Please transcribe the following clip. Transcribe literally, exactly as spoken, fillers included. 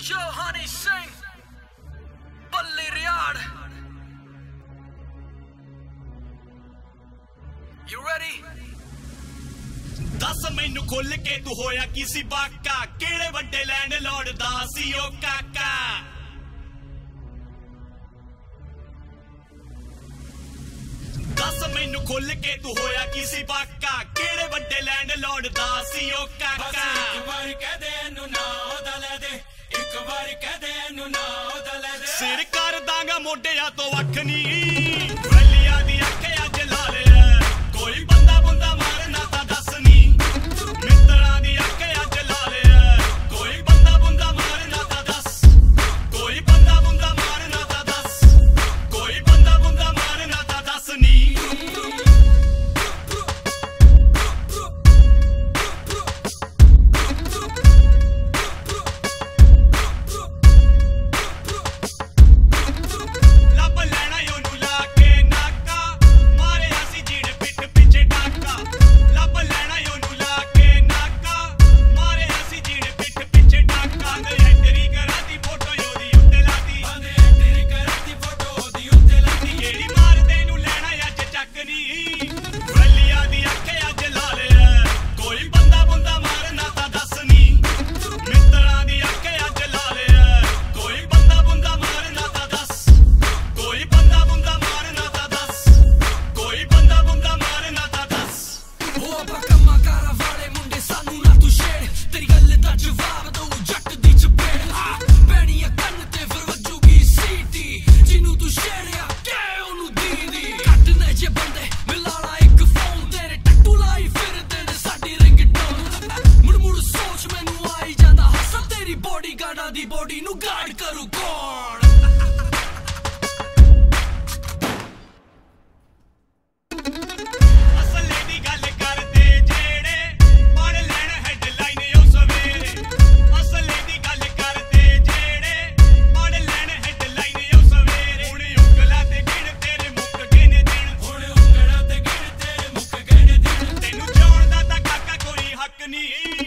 Yo, honey, sing. Balli Riyad. You ready? दस मैनू खुल के तू होया किसी बाका केड़े वड्डे लैंडलॉर्ड दा सी ओ काका दस मैनू खुल के तू होया किसी बाका केड़े वड्डे लैंडलॉर्ड दा सी ओ काका एक बार कह दे नू ना ओदा ले दे एक बार कह दे नू ना ओदा ले दे सिर कर दांगा मोढिया तो अख नी वलिया दी अख अज ला ले कोई बंदा बुंदा मारना ता दस नी मित्रा दी अख अज ला ले कोई बंदा बुंदा मारना ता दस कोई बंदा बुंदा मारना ता दस कोई बंदा बुंदा मारना ता दस नी दी बॉडी नू गार्ड करू कौन असले दी गल करदे जेड़े पढ़ लैण हेडलाइन ओ सवेरे असले दी गल करदे जेड़े पढ़ लैण हेडलाइन ओ सवेरे हुण उंगला ते गिण तेरे मुक गिण दिन हुण उंगला ते गिण तेरे मुक गिण दिन तेनू जाण दा तां काका कोई हक नहीं